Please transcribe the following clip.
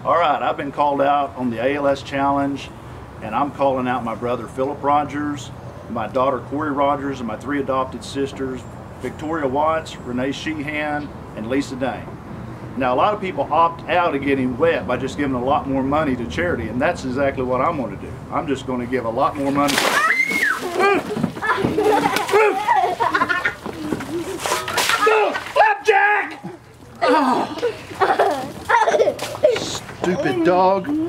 All right, I've been called out on the ALS challenge, and I'm calling out my brother Philip Rogers, my daughter Corey Rogers, and my 3 adopted sisters, Victoria Watts, Renee Sheehan, and Lisa Dane. Now, a lot of people opt out of getting wet by just giving a lot more money to charity, and that's exactly what I'm going to do. I'm just going to give a lot more money. FlapJack! Oh. Stupid dog.